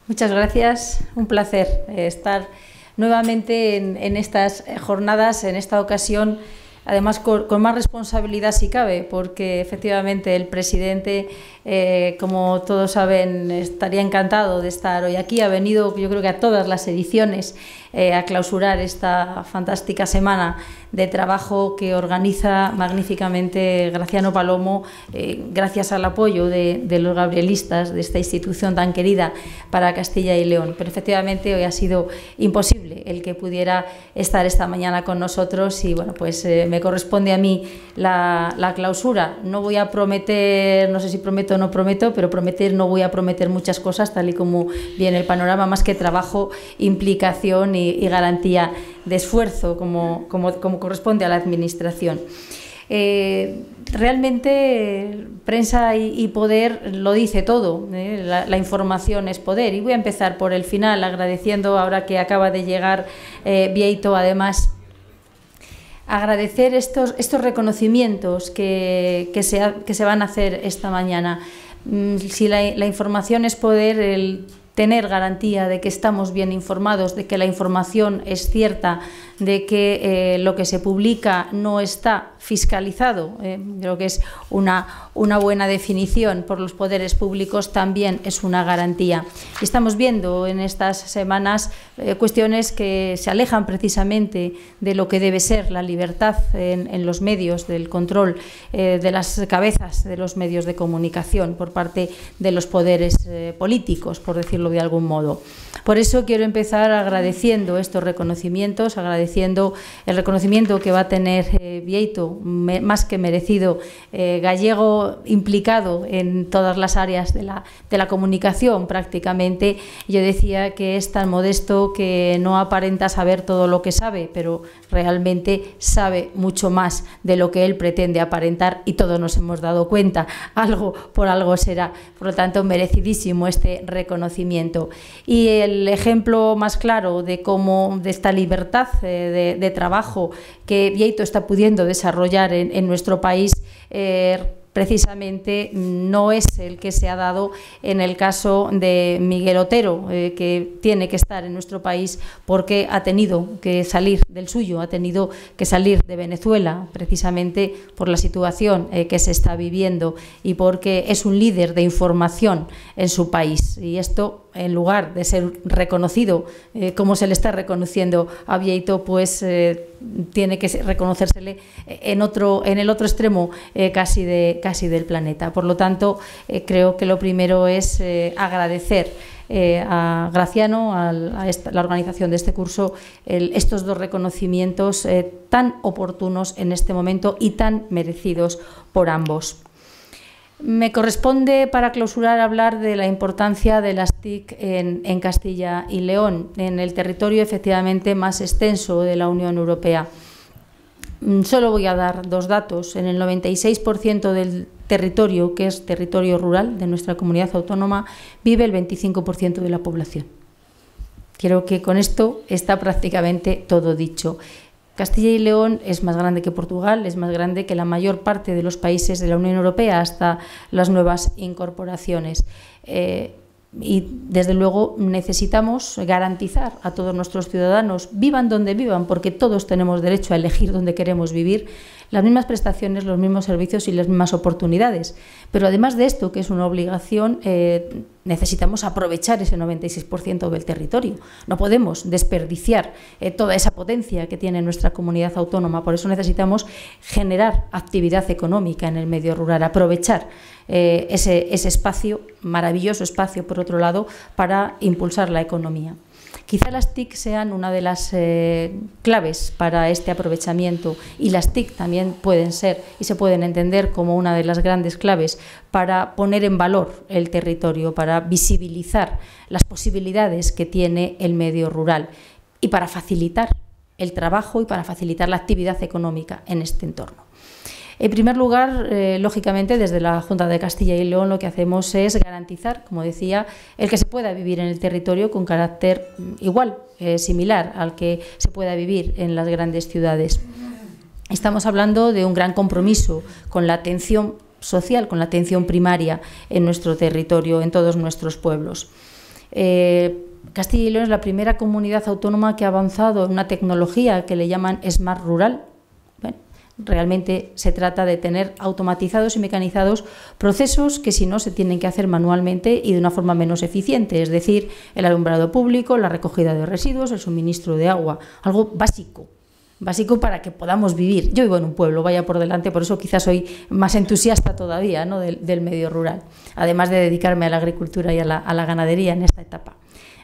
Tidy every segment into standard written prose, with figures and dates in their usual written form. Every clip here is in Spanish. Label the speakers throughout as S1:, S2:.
S1: Muchas gracias, un placer estar nuevamente en estas jornadas, en esta ocasión, además con más responsabilidad si cabe, porque efectivamente el presidente, como todos saben, estaría encantado de estar hoy aquí. Ha venido, yo creo que a todas las ediciones, a clausurar esta fantástica semana de trabajo que organiza magníficamente Graciano Palomo, gracias al apoyo de los gabrielistas, de esta institución tan querida para Castilla y León. Pero efectivamente hoy ha sido imposible el que pudiera estar esta mañana con nosotros y bueno, pues me corresponde a mí la clausura. No voy a prometer, no sé si prometo o no prometo, pero prometer no voy a prometer muchas cosas, tal y como viene el panorama, más que trabajo, implicación y garantía de esfuerzo como corresponde a la Administración. Realmente prensa y poder lo dice todo, la información es poder, y voy a empezar por el final agradeciendo, ahora que acaba de llegar Bieito, además agradecer estos reconocimientos que se van a hacer esta mañana. Si la información es poder, el tener garantía de que estamos bien informados, de que la información es cierta, de que lo que se publica no está fiscalizado, creo que es una buena definición por los poderes públicos, también es una garantía. Y estamos viendo en estas semanas cuestiones que se alejan precisamente de lo que debe ser la libertad en los medios, del control de las cabezas de los medios de comunicación por parte de los poderes políticos, por decirlo de algún modo. Por eso quiero empezar agradeciendo estos reconocimientos, agradeciendo el reconocimiento que va a tener Bieito, más que merecido, gallego implicado en todas las áreas de la comunicación prácticamente. Yo decía que es tan modesto que no aparenta saber todo lo que sabe, pero realmente sabe mucho más de lo que él pretende aparentar y todos nos hemos dado cuenta, algo por algo será. Por lo tanto, merecidísimo este reconocimiento. Y el ejemplo más claro de cómo de esta libertad de trabajo que Bieito está pudiendo desarrollar en nuestro país, precisamente no es el que se ha dado en el caso de Miguel Otero, que tiene que estar en nuestro país porque ha tenido que salir del suyo, ha tenido que salir de Venezuela, precisamente por la situación que se está viviendo y porque es un líder de información en su país. Y esto, en lugar de ser reconocido como se le está reconociendo a Bieito, pues tiene que reconocérsele en el otro extremo casi del planeta. Por lo tanto, creo que lo primero es agradecer a Graciano, a la organización de este curso, estos dos reconocimientos tan oportunos en este momento y tan merecidos por ambos. Me corresponde, para clausurar, hablar de la importancia de las TIC en Castilla y León, en el territorio efectivamente más extenso de la Unión Europea. Solo voy a dar dos datos. En el 96% del territorio, que es territorio rural de nuestra comunidad autónoma, vive el 25% de la población. Creo que con esto está prácticamente todo dicho. Castilla y León es más grande que Portugal, es más grande que la mayor parte de los países de la Unión Europea, hasta las nuevas incorporaciones. Y desde luego necesitamos garantizar a todos nuestros ciudadanos, vivan donde vivan, porque todos tenemos derecho a elegir dónde queremos vivir, las mismas prestaciones, los mismos servicios y las mismas oportunidades. Pero además de esto, que es una obligación, necesitamos aprovechar ese 96% del territorio. No podemos desperdiciar toda esa potencia que tiene nuestra comunidad autónoma. Por eso necesitamos generar actividad económica en el medio rural, aprovechar ese espacio, maravilloso espacio, por otro lado, para impulsar la economía. Quizá las TIC sean una de las claves para este aprovechamiento, y las TIC también pueden ser y se pueden entender como una de las grandes claves para poner en valor el territorio, para visibilizar las posibilidades que tiene el medio rural y para facilitar el trabajo y para facilitar la actividad económica en este entorno. En primer lugar, lógicamente, desde la Junta de Castilla y León lo que hacemos es garantizar, como decía, el que se pueda vivir en el territorio con carácter igual, similar al que se pueda vivir en las grandes ciudades. Estamos hablando de un gran compromiso con la atención social, con la atención primaria en nuestro territorio, en todos nuestros pueblos. Castilla y León es la primera comunidad autónoma que ha avanzado en una tecnología que le llaman Smart Rural. Bueno, realmente se trata de tener automatizados y mecanizados procesos que si no se tienen que hacer manualmente y de una forma menos eficiente, es decir, el alumbrado público, la recogida de residuos, el suministro de agua, algo básico para que podamos vivir. Yo vivo en un pueblo, vaya por delante, por eso quizás soy más entusiasta todavía, ¿no?, del medio rural, además de dedicarme a la agricultura y a la ganadería en esta etapa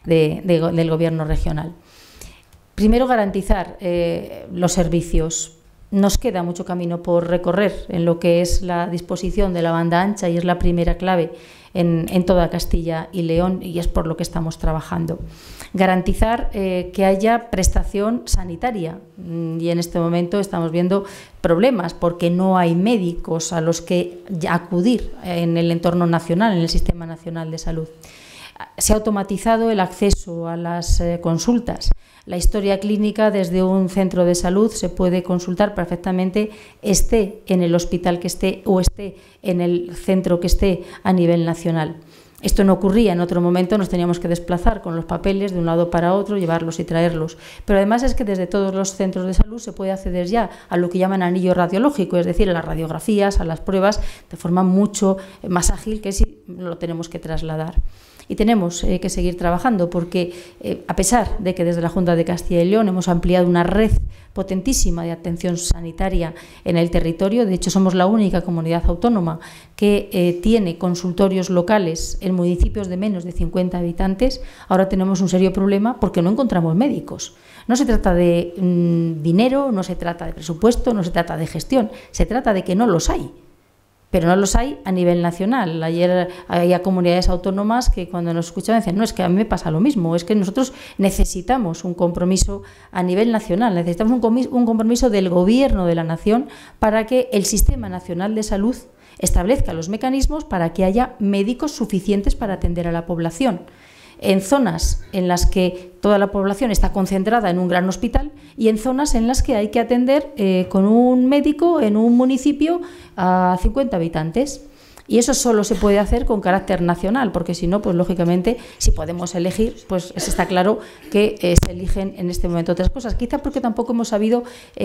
S1: del gobierno regional. Primero, garantizar los servicios. Nos queda mucho camino por recorrer en lo que es la disposición de la banda ancha y es la primera clave en toda Castilla y León y es por lo que estamos trabajando. Garantizar que haya prestación sanitaria y en este momento estamos viendo problemas porque no hay médicos a los que acudir en el entorno nacional, en el Sistema Nacional de Salud. Se ha automatizado el acceso a las consultas. La historia clínica desde un centro de salud se puede consultar perfectamente, esté en el hospital que esté o esté en el centro que esté a nivel nacional. Esto no ocurría en otro momento, nos teníamos que desplazar con los papeles de un lado para otro, llevarlos y traerlos. Pero además es que desde todos los centros de salud se puede acceder ya a lo que llaman anillo radiológico, es decir, a las radiografías, a las pruebas, de forma mucho más ágil que si lo tenemos que trasladar. Y tenemos que seguir trabajando porque, a pesar de que desde la Junta de Castilla y León hemos ampliado una red potentísima de atención sanitaria en el territorio, de hecho somos la única comunidad autónoma que tiene consultorios locales en municipios de menos de 50 habitantes, ahora tenemos un serio problema porque no encontramos médicos. No se trata de dinero, no se trata de presupuesto, no se trata de gestión, se trata de que no los hay. Pero no los hay a nivel nacional. Ayer había comunidades autónomas que cuando nos escuchaban decían, no, es que a mí me pasa lo mismo, es que nosotros necesitamos un compromiso a nivel nacional, necesitamos un compromiso del Gobierno de la Nación para que el Sistema Nacional de Salud establezca los mecanismos para que haya médicos suficientes para atender a la población. En zonas en las que toda la población está concentrada en un gran hospital y en zonas en las que hay que atender con un médico en un municipio a 50 habitantes. Y eso solo se puede hacer con carácter nacional, porque si no, pues lógicamente, si podemos elegir, pues está claro que se eligen en este momento otras cosas. Quizá porque tampoco hemos sabido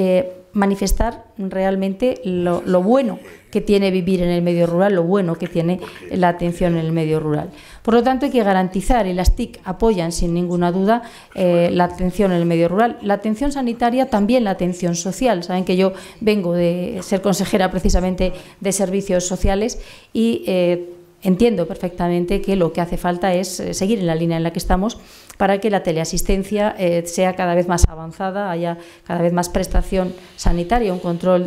S1: manifestar realmente lo bueno que tiene vivir en el medio rural, lo bueno que tiene la atención en el medio rural. Por lo tanto, hay que garantizar, y las TIC apoyan sin ninguna duda la atención en el medio rural, la atención sanitaria, también la atención social. Saben que yo vengo de ser consejera precisamente de servicios sociales y entiendo perfectamente que lo que hace falta es seguir en la línea en la que estamos para que la teleasistencia sea cada vez más avanzada, haya cada vez más prestación sanitaria, un control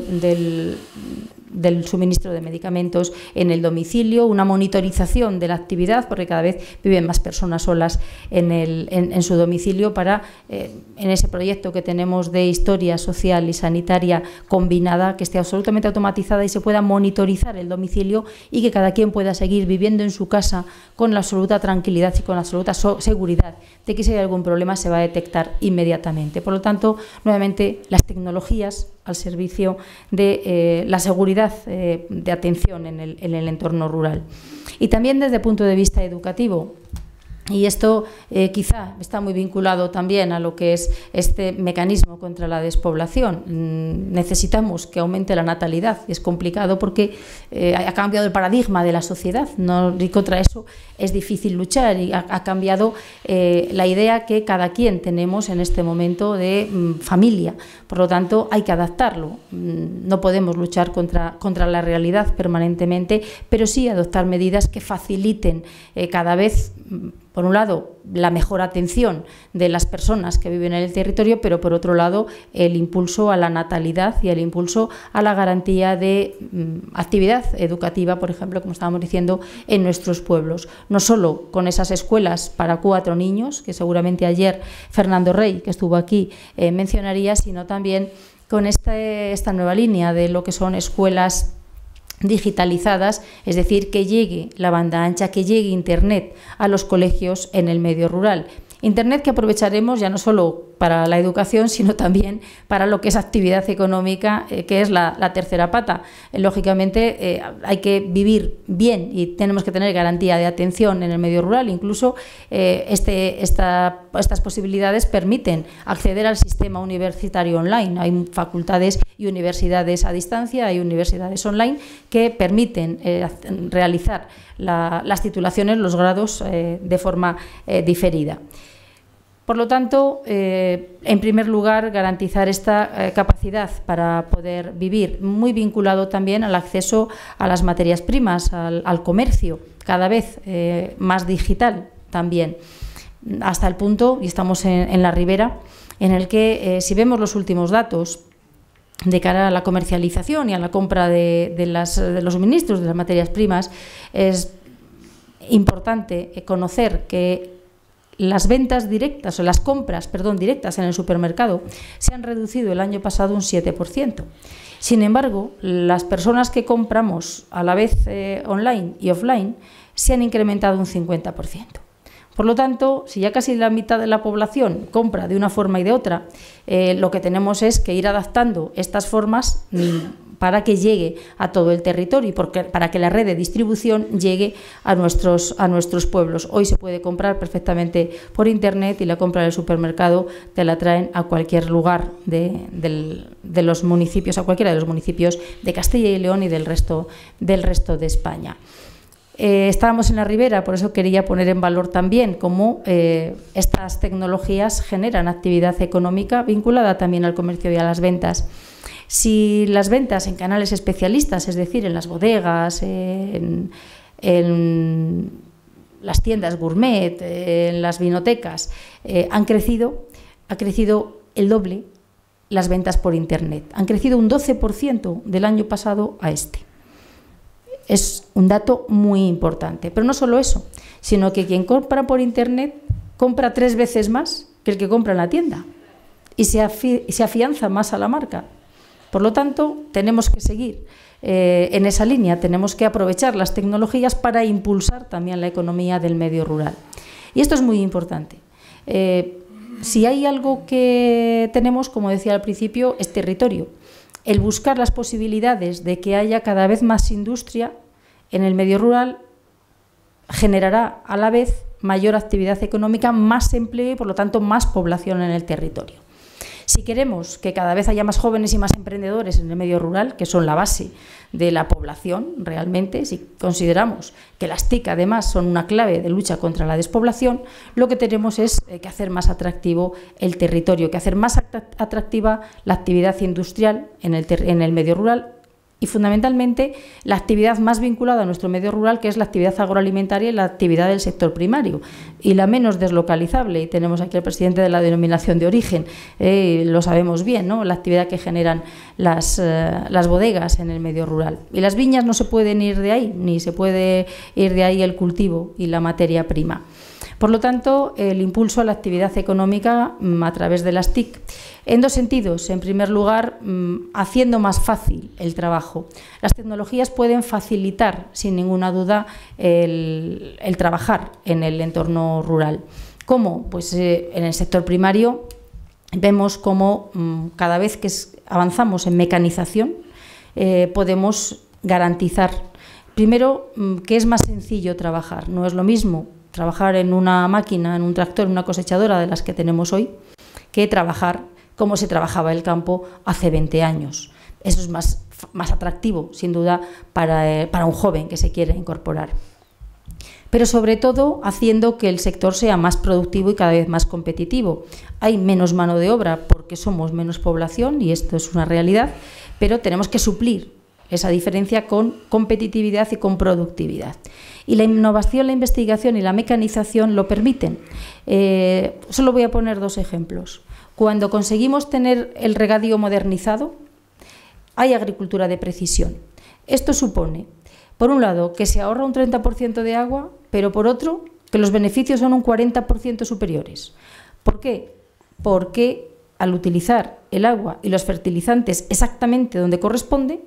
S1: del suministro de medicamentos en el domicilio, una monitorización de la actividad, porque cada vez viven más personas solas en su domicilio, para en ese proyecto que tenemos de historia social y sanitaria combinada, que esté absolutamente automatizada y se pueda monitorizar el domicilio y que cada quien pueda seguir viviendo en su casa con la absoluta tranquilidad y con la absoluta seguridad de que si hay algún problema se va a detectar inmediatamente. Por lo tanto, nuevamente, las tecnologías al servicio de la seguridad de atención en el entorno rural. Y también desde el punto de vista educativo. Y esto quizá está muy vinculado también a lo que es este mecanismo contra la despoblación. Necesitamos que aumente la natalidad y es complicado porque ha cambiado el paradigma de la sociedad, ¿no? Y contra eso es difícil luchar y ha cambiado la idea que cada quien tenemos en este momento de familia. Por lo tanto, hay que adaptarlo. No podemos luchar contra la realidad permanentemente, pero sí adoptar medidas que faciliten cada vez, por un lado, la mejor atención de las personas que viven en el territorio, pero por otro lado, el impulso a la natalidad y el impulso a la garantía de actividad educativa, por ejemplo, como estábamos diciendo, en nuestros pueblos. No solo con esas escuelas para 4 niños, que seguramente ayer Fernando Rey, que estuvo aquí, mencionaría, sino también con esta nueva línea de lo que son escuelas digitalizadas, es decir, que llegue la banda ancha, que llegue Internet a los colegios en el medio rural. Internet que aprovecharemos ya no solo para la educación, sino también para lo que es actividad económica, que es la tercera pata. Lógicamente, hay que vivir bien y tenemos que tener garantía de atención en el medio rural. Incluso estas posibilidades permiten acceder al sistema universitario online. Hay facultades y universidades a distancia, hay universidades online que permiten realizar las titulaciones, los grados, de forma diferida. Por lo tanto, en primer lugar, garantizar esta capacidad para poder vivir, muy vinculado también al acceso a las materias primas, al comercio, cada vez más digital también, hasta el punto, y estamos en la ribera, en el que si vemos los últimos datos de cara a la comercialización y a la compra de los suministros, de las materias primas, es importante conocer que las ventas directas o las compras, directas en el supermercado se han reducido el año pasado un 7%. Sin embargo, las personas que compramos a la vez online y offline se han incrementado un 50%. Por lo tanto, si ya casi la mitad de la población compra de una forma y de otra, lo que tenemos es que ir adaptando estas formas para que llegue a todo el territorio y para que la red de distribución llegue a nuestros pueblos. Hoy se puede comprar perfectamente por Internet y la compra del supermercado te la traen a cualquier lugar de los municipios, a cualquiera de los municipios de Castilla y León y del resto de España. Estábamos en la ribera, por eso quería poner en valor también cómo estas tecnologías generan actividad económica vinculada también al comercio y a las ventas. Si las ventas en canales especialistas, es decir, en las bodegas, en las tiendas gourmet, en las vinotecas, ha crecido el doble las ventas por Internet. Han crecido un 12% del año pasado a este. Es un dato muy importante. Pero no solo eso, sino que quien compra por Internet compra 3 veces más que el que compra en la tienda y se afianza más a la marca. Por lo tanto, tenemos que seguir en esa línea, tenemos que aprovechar las tecnologías para impulsar también la economía del medio rural. Y esto es muy importante. Si hay algo que tenemos, como decía al principio, es territorio. El buscar las posibilidades de que haya cada vez más industria en el medio rural generará a la vez mayor actividad económica, más empleo y, por lo tanto, más población en el territorio. Si queremos que cada vez haya más jóvenes y más emprendedores en el medio rural, que son la base de la población realmente, si consideramos que las TIC además son una clave de lucha contra la despoblación, lo que tenemos es que hacer más atractivo el territorio, que hacer más atractiva la actividad industrial en el medio rural y fundamentalmente la actividad más vinculada a nuestro medio rural, que es la actividad agroalimentaria y la actividad del sector primario, y la menos deslocalizable. Y tenemos aquí al presidente de la denominación de origen, lo sabemos bien, ¿no? La actividad que generan las bodegas en el medio rural. Y las viñas no se pueden ir de ahí, ni se puede ir de ahí el cultivo y la materia prima. Por lo tanto, el impulso a la actividad económica a través de las TIC, en dos sentidos. En primer lugar, haciendo más fácil el trabajo. Las tecnologías pueden facilitar, sin ninguna duda, el trabajar en el entorno rural. ¿Cómo? Pues en el sector primario vemos cómo cada vez que avanzamos en mecanización podemos garantizar, primero, que es más sencillo trabajar. No es lo mismo trabajar en una máquina, en un tractor, en una cosechadora de las que tenemos hoy, que trabajar como se trabajaba el campo hace 20 años. Eso es más atractivo, sin duda, para un joven que se quiere incorporar. Pero sobre todo haciendo que el sector sea más productivo y cada vez más competitivo. Hay menos mano de obra porque somos menos población y esto es una realidad, pero tenemos que suplir esa diferencia con competitividad y con productividad. Y la innovación, la investigación y la mecanización lo permiten. Solo voy a poner 2 ejemplos. Cuando conseguimos tener el regadío modernizado, hay agricultura de precisión. Esto supone, por un lado, que se ahorra un 30% de agua, pero por otro, que los beneficios son un 40% superiores. ¿Por qué? Porque al utilizar el agua y los fertilizantes exactamente donde corresponde,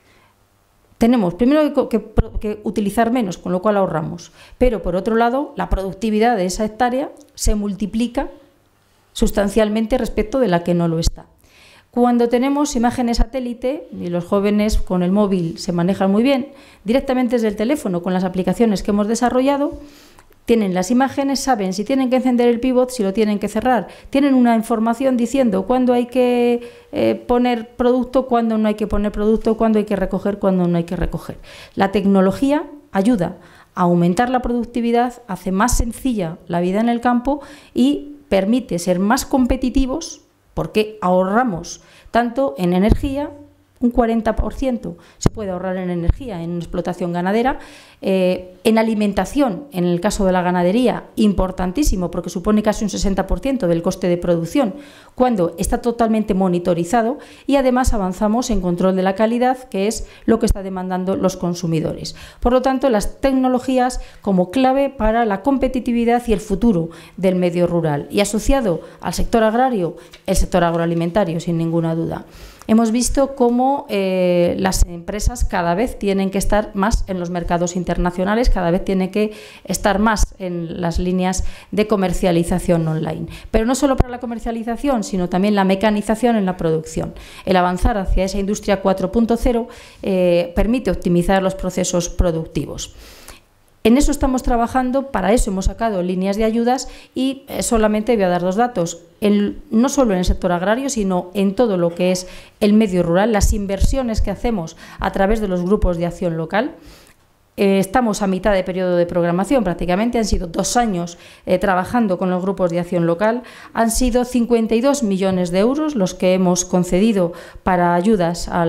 S1: tenemos primero que utilizar menos, con lo cual ahorramos, pero por otro lado la productividad de esa hectárea se multiplica sustancialmente respecto de la que no lo está. Cuando tenemos imágenes satélite, y los jóvenes con el móvil se manejan muy bien, directamente desde el teléfono con las aplicaciones que hemos desarrollado, tienen las imágenes, saben si tienen que encender el pivot, si lo tienen que cerrar, tienen una información diciendo cuándo hay que poner producto, cuándo no hay que poner producto, cuándo hay que recoger, cuándo no hay que recoger. La tecnología ayuda a aumentar la productividad, hace más sencilla la vida en el campo y permite ser más competitivos porque ahorramos tanto en energía, un 40% se puede ahorrar en energía en explotación ganadera, en alimentación, en el caso de la ganadería, importantísimo porque supone casi un 60% del coste de producción, cuando está totalmente monitorizado, y además avanzamos en control de la calidad, que es lo que están demandando los consumidores. Por lo tanto, las tecnologías como clave para la competitividad y el futuro del medio rural, y asociado al sector agrario, el sector agroalimentario, sin ninguna duda. Hemos visto cómo las empresas cada vez tienen que estar más en los mercados internacionales, cada vez tienen que estar más en las líneas de comercialización online. Pero no solo para la comercialización, sino también la mecanización en la producción. El avanzar hacia esa industria 4.0 permite optimizar los procesos productivos. En eso estamos trabajando, para eso hemos sacado líneas de ayudas y solamente voy a dar dos datos. No solo en el sector agrario, sino en todo lo que es el medio rural, las inversiones que hacemos a través de los grupos de acción local. Estamos a mitad de periodo de programación, prácticamente han sido 2 años trabajando con los grupos de acción local, han sido 52 millones de euros los que hemos concedido para ayudas a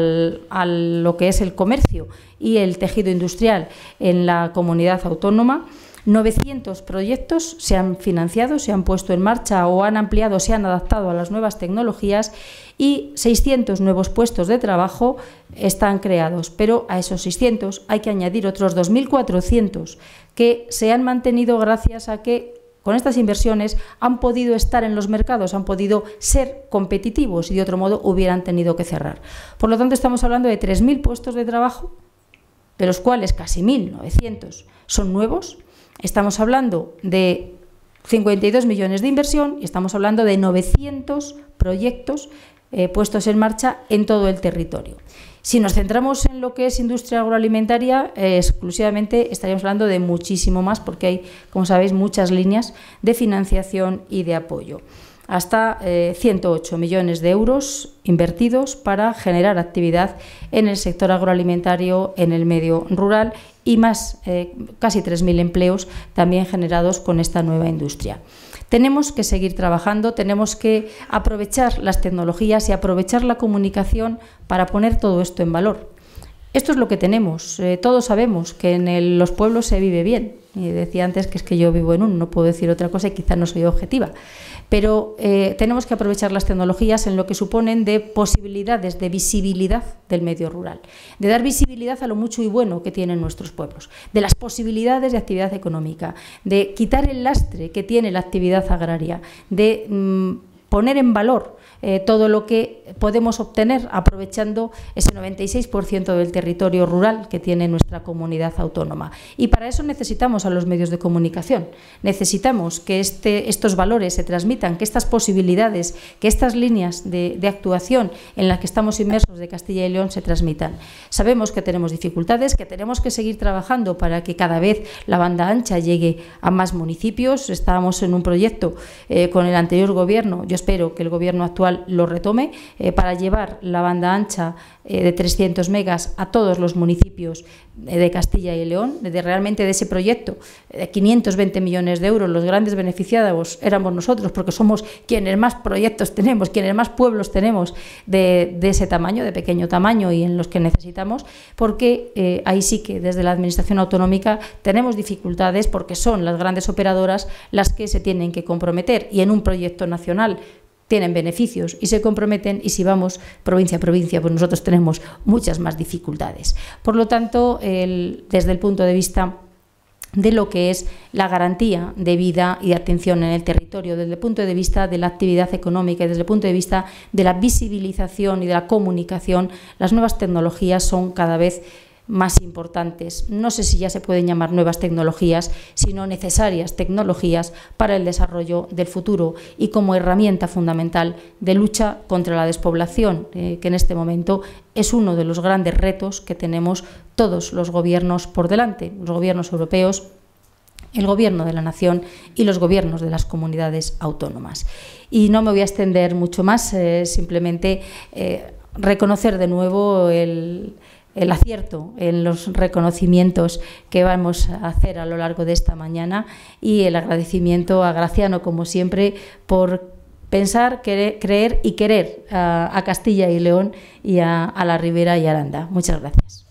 S1: lo que es el comercio y el tejido industrial en la comunidad autónoma. 900 proyectos se han financiado, se han puesto en marcha o han ampliado, se han adaptado a las nuevas tecnologías y 600 nuevos puestos de trabajo están creados. Pero a esos 600 hay que añadir otros 2.400 que se han mantenido gracias a que con estas inversiones han podido estar en los mercados, han podido ser competitivos y de otro modo hubieran tenido que cerrar. Por lo tanto, estamos hablando de 3.000 puestos de trabajo, de los cuales casi 1.900 son nuevos. Estamos hablando de 52 millones de inversión y estamos hablando de 900 proyectos puestos en marcha en todo el territorio. Si nos centramos en lo que es industria agroalimentaria, exclusivamente estaríamos hablando de muchísimo más porque hay, como sabéis, muchas líneas de financiación y de apoyo. Hasta 108 millones de euros invertidos para generar actividad en el sector agroalimentario, en el medio rural y más, casi 3.000 empleos también generados con esta nueva industria. Tenemos que seguir trabajando, tenemos que aprovechar las tecnologías y aprovechar la comunicación para poner todo esto en valor. Esto es lo que tenemos. Todos sabemos que en los pueblos se vive bien. Y decía antes que es que yo vivo en no puedo decir otra cosa y quizás no soy objetiva. Pero tenemos que aprovechar las tecnologías en lo que suponen de posibilidades de visibilidad del medio rural, de dar visibilidad a lo mucho y bueno que tienen nuestros pueblos, de las posibilidades de actividad económica, de quitar el lastre que tiene la actividad agraria, de poner en valor todo lo que podemos obtener aprovechando ese 96% del territorio rural que tiene nuestra comunidad autónoma. Y para eso necesitamos a los medios de comunicación, necesitamos que estos valores se transmitan, que estas posibilidades, que estas líneas de actuación en las que estamos inmersos de Castilla y León se transmitan. Sabemos que tenemos dificultades, que tenemos que seguir trabajando para que cada vez la banda ancha llegue a más municipios. Estábamos en un proyecto con el anterior gobierno, yo espero que el gobierno actual lo retome, para llevar la banda ancha de 300 megas a todos los municipios de Castilla y León. Realmente de ese proyecto de 520 millones de euros, los grandes beneficiados éramos nosotros, porque somos quienes más proyectos tenemos, quienes más pueblos tenemos de ese tamaño, de pequeño tamaño y en los que necesitamos, porque ahí sí que desde la Administración autonómica tenemos dificultades porque son las grandes operadoras las que se tienen que comprometer y en un proyecto nacional tienen beneficios y se comprometen, y si vamos provincia a provincia, pues nosotros tenemos muchas más dificultades. Por lo tanto, desde el punto de vista de lo que es la garantía de vida y de atención en el territorio, desde el punto de vista de la actividad económica y desde el punto de vista de la visibilización y de la comunicación, las nuevas tecnologías son cada vez más importantes. No sé si ya se pueden llamar nuevas tecnologías, sino necesarias tecnologías para el desarrollo del futuro y como herramienta fundamental de lucha contra la despoblación, que en este momento es uno de los grandes retos que tenemos todos los gobiernos por delante, los gobiernos europeos, el Gobierno de la Nación y los gobiernos de las comunidades autónomas. Y no me voy a extender mucho más, simplemente reconocer de nuevo el acierto en los reconocimientos que vamos a hacer a lo largo de esta mañana y el agradecimiento a Graciano, como siempre, por pensar, creer y querer a Castilla y León y a la Ribera y Aranda. Muchas gracias.